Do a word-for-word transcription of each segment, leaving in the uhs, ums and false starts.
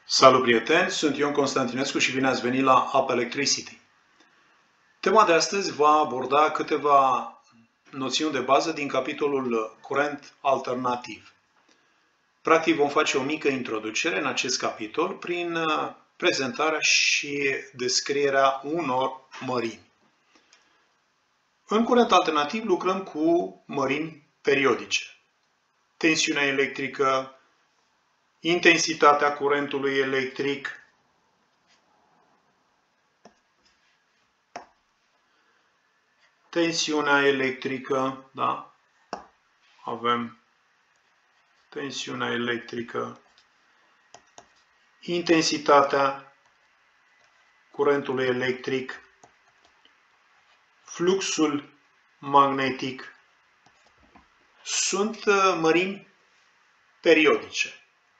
Salut prieteni, sunt Ion Constantinescu și bine ați venit la Up Electricity. Tema de astăzi va aborda câteva noțiuni de bază din capitolul curent alternativ. Practic vom face o mică introducere în acest capitol prin prezentarea și descrierea unor mărimi. În curent alternativ lucrăm cu mărimi periodice. Tensiunea electrică, intensitatea curentului electric, tensiunea electrică, da? Avem tensiunea electrică, intensitatea curentului electric, fluxul magnetic. Sunt mărimi periodice.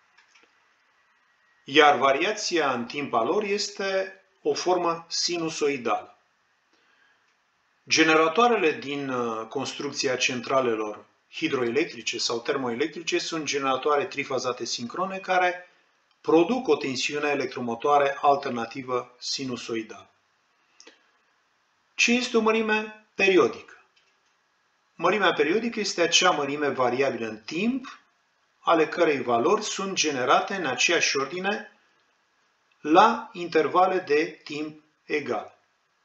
Iar variația în timp a lor este o formă sinusoidală. Generatoarele din construcția centralelor hidroelectrice sau termoelectrice sunt generatoare trifazate sincrone care produc o tensiune electromotoare alternativă sinusoidală. Ce este o mărime periodică? Mărimea periodică este acea mărime variabilă în timp, ale cărei valori sunt generate în aceeași ordine la intervale de timp egale.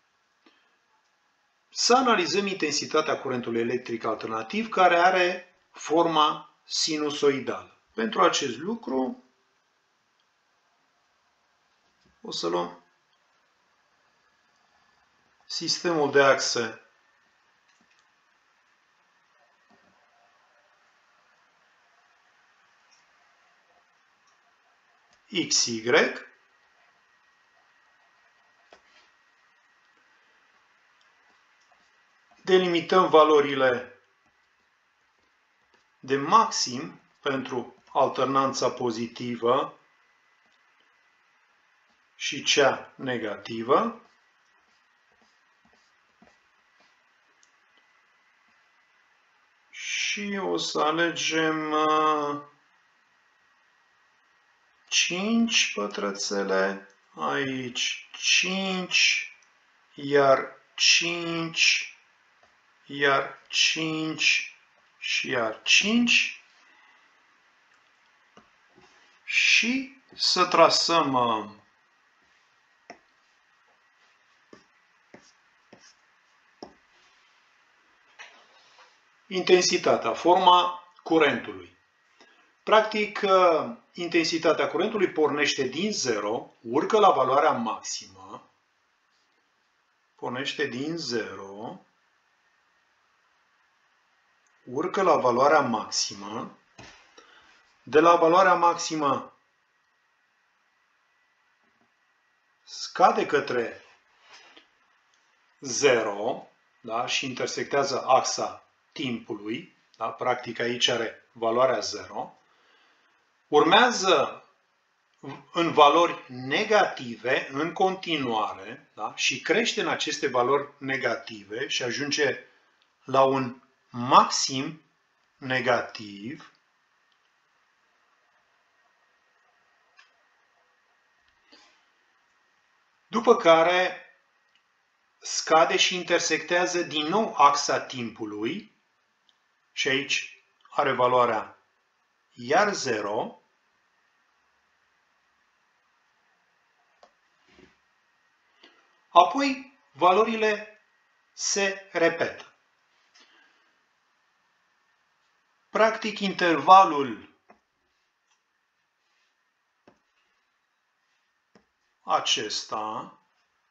Să analizăm intensitatea curentului electric alternativ care are forma sinusoidală. Pentru acest lucru o să luăm sistemul de axe X Y, delimităm valorile de maxim pentru alternanța pozitivă și cea negativă. Și o să alegem cinci pătrățele, aici cinci, iar cinci, iar cinci și iar cinci. Și să trasăm intensitatea, forma curentului. Practic, intensitatea curentului pornește din zero, urcă la valoarea maximă, pornește din zero, urcă la valoarea maximă, de la valoarea maximă scade către zero, da? Și intersectează axa timpului, da? Practic aici are valoarea zero, urmează în valori negative în continuare, da? Și crește în aceste valori negative și ajunge la un maxim negativ. După care scade și intersectează din nou axa timpului și aici are valoarea iar zero. Apoi valorile se repetă. Practic intervalul acesta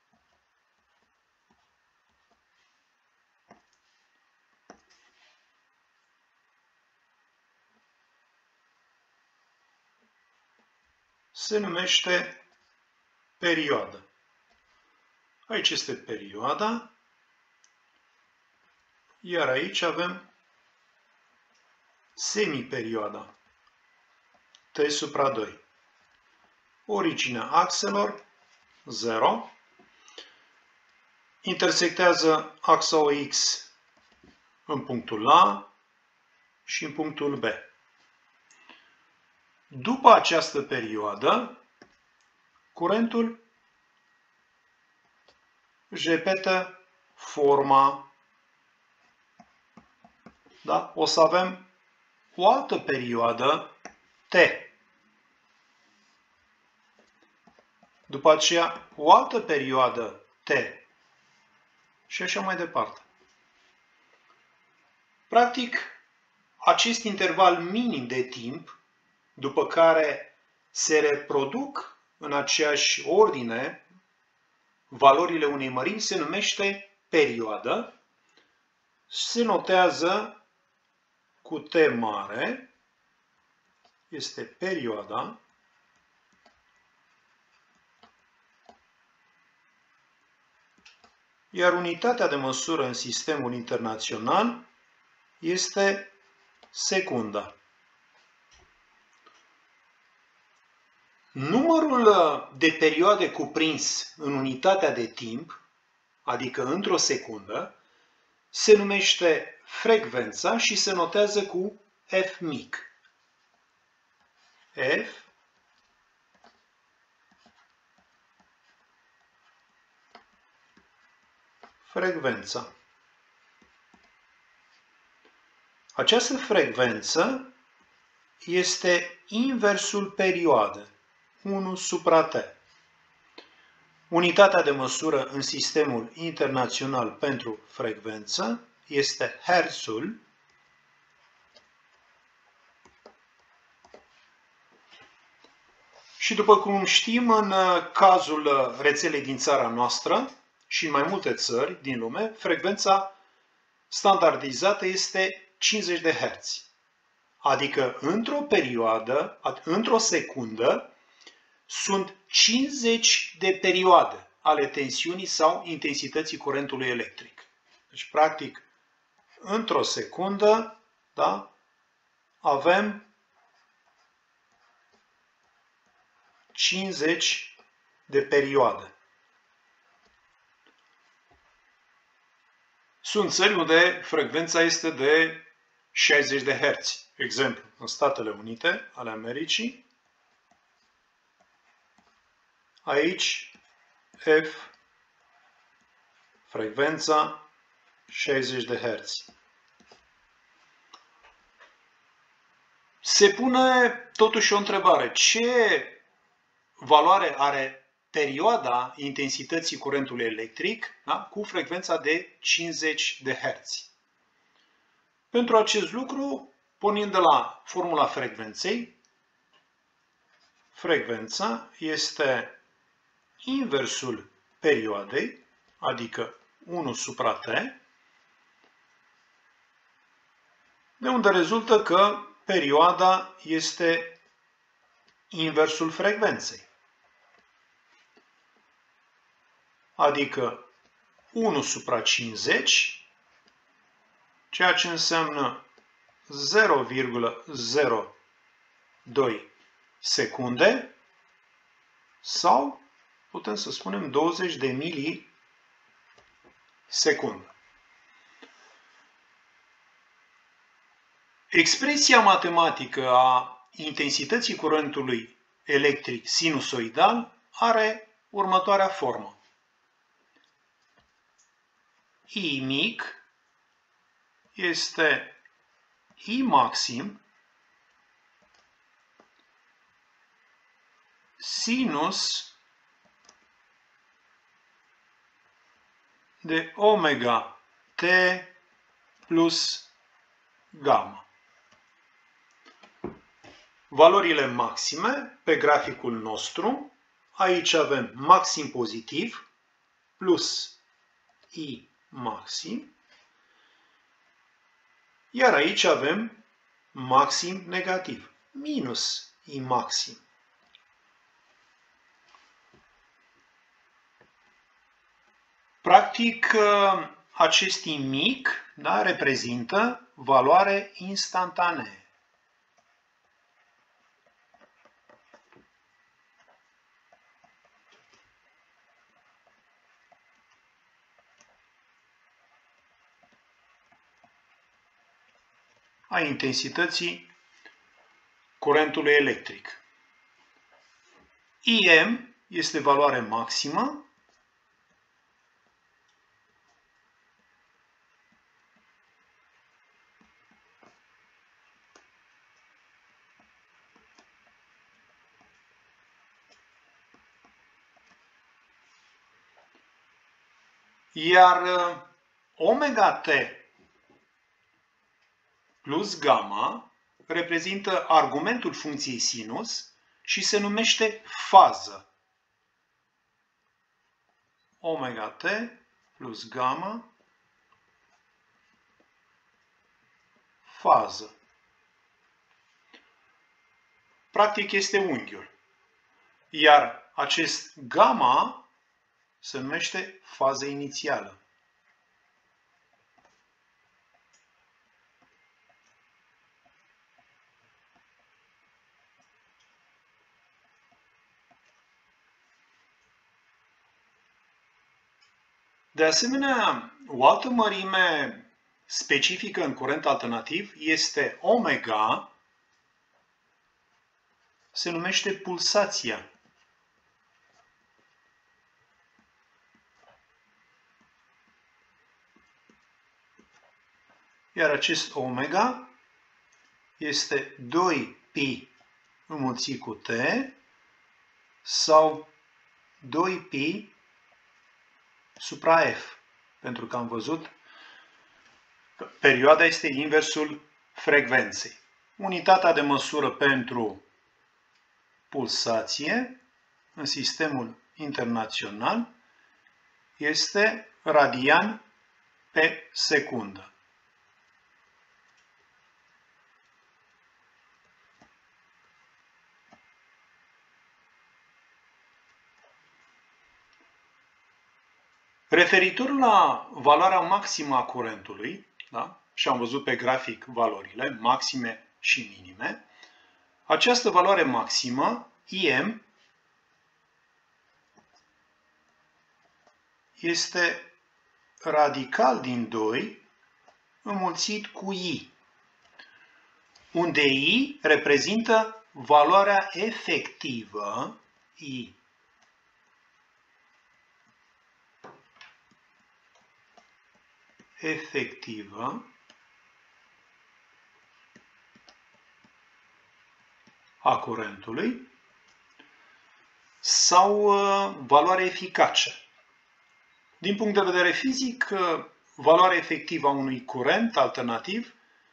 se numește perioadă. Aici este perioada, iar aici avem semiperioada, T supra doi. Originea axelor, zero. Intersectează axa O X în punctul A și în punctul B. După această perioadă, curentul își repetă forma. Da? O să avem o altă perioadă T. După aceea o altă perioadă T. Și așa mai departe. Practic, acest interval minim de timp, după care se reproduc în aceeași ordine valorile unei mărimi, se numește perioadă. Se notează cu T mare, este perioada. Iar unitatea de măsură în sistemul internațional este secunda. Numărul de perioade cuprins în unitatea de timp, adică într-o secundă, se numește frecvența și se notează cu F mic. F frecvența. Această frecvență este inversul perioadei, unu supra T. Unitatea de măsură în sistemul internațional pentru frecvență este hertzul. Și după cum știm, în cazul rețelei din țara noastră și în mai multe țări din lume, frecvența standardizată este cincizeci de herți. Adică într-o perioadă, într-o secundă, sunt cincizeci de perioade ale tensiunii sau intensității curentului electric. Deci, practic, într-o secundă, da, avem cincizeci de perioade. Sunt țări unde frecvența este de șaizeci de herți. Exemplu, în Statele Unite ale Americii. Aici, F, frecvența, șaizeci de herți. Se pune totuși o întrebare. Ce valoare are perioada intensității curentului electric, da, cu frecvența de cincizeci de herți? Pentru acest lucru, pornind de la formula frecvenței, frecvența este inversul perioadei, adică unu supra T, de unde rezultă că perioada este inversul frecvenței. Adică unu supra cincizeci, ceea ce înseamnă zero virgulă zero doi secunde sau putem să spunem douăzeci de milisecunde. Expresia matematică a intensității curentului electric sinusoidal are următoarea formă. I mic este I maxim sinus de omega T plus gamma. Valorile maxime pe graficul nostru, aici avem maxim pozitiv plus I maxim, iar aici avem maxim negativ, minus I maxim. Practic, acest I mic, da, reprezintă valoare instantanee. A intensității curentului electric. I M este valoare maximă. Iar omega t plus gamma reprezintă argumentul funcției sinus și se numește fază. Omega t plus gamma, fază. Practic este unghiul. Iar acest gamma se numește fază inițială. De asemenea, o altă mărime specifică în curent alternativ este omega, se numește pulsația. Iar acest omega este doi pi înmulțit cu t sau doi pi supra f, pentru că am văzut că perioada este inversul frecvenței. Unitatea de măsură pentru pulsație în sistemul internațional este radian pe secundă. Referitor la valoarea maximă a curentului, da? Și am văzut pe grafic valorile maxime și minime, această valoare maximă, I M, este radical din doi înmulțit cu I, unde I reprezintă valoarea efectivă, I, efectivă a curentului sau uh, valoare eficace. Din punct de vedere fizic, uh, valoarea efectivă a unui curent alternativ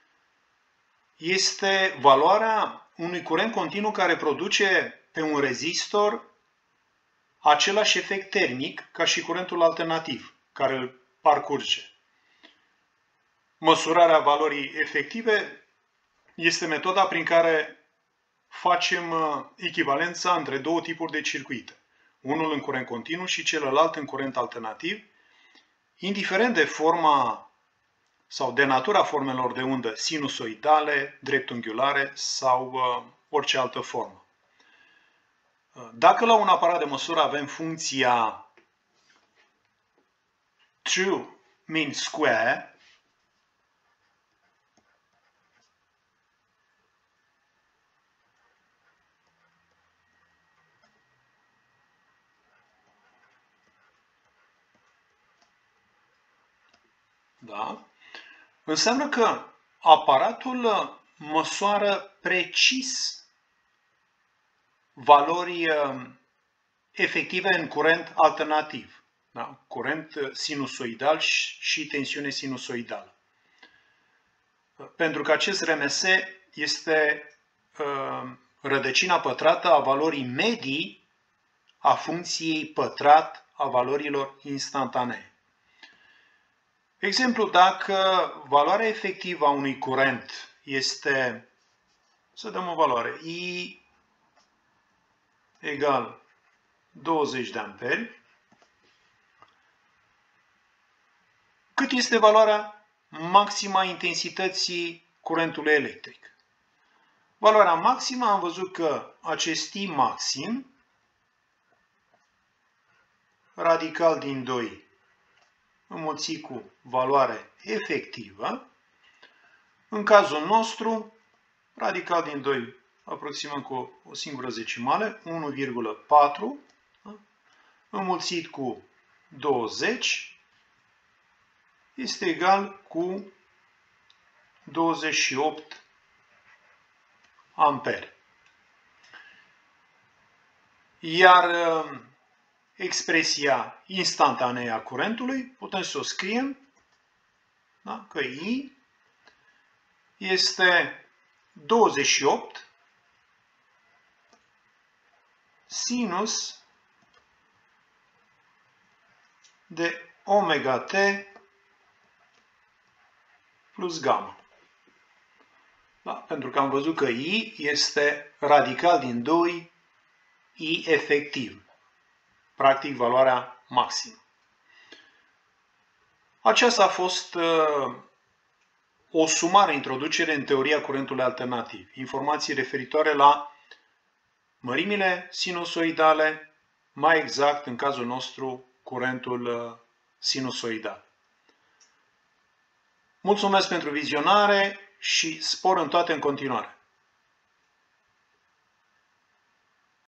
este valoarea unui curent continuu care produce pe un rezistor același efect termic ca și curentul alternativ care îl parcurge. Măsurarea valorii efective este metoda prin care facem echivalența între două tipuri de circuite. Unul în curent continuu și celălalt în curent alternativ, indiferent de forma sau de natura formelor de undă sinusoidale, dreptunghiulare sau uh, orice altă formă. Dacă la un aparat de măsură avem funcția true mean square, da? Înseamnă că aparatul măsoară precis valori efective în curent alternativ. Da? Curent sinusoidal și tensiune sinusoidală. Pentru că acest R M S este uh, rădăcina pătrată a valorii medii a funcției pătrat a valorilor instantanee. Exemplu, dacă valoarea efectivă a unui curent este, să dăm o valoare, I egal douăzeci de amperi, cât este valoarea maximă a intensității curentului electric? Valoarea maximă, am văzut că acest I maxim, radical din doi, înmulțit cu valoare efectivă, în cazul nostru, radical din doi aproximăm cu o singură zecimale, unu virgulă patru, da? înmulțit cu douăzeci este egal cu douăzeci și opt ampere. Iar expresia instantanee a curentului putem să o scriem, da? Că I este douăzeci și opt sinus de omega t plus gamma. Da? Pentru că am văzut că I este radical din doi I efectiv. Practic valoarea maximă. Aceasta a fost uh, o sumare introducere în teoria curentului alternativ. Informații referitoare la mărimile sinusoidale, mai exact în cazul nostru curentul uh, sinusoidal. Mulțumesc pentru vizionare și spor în toate în continuare!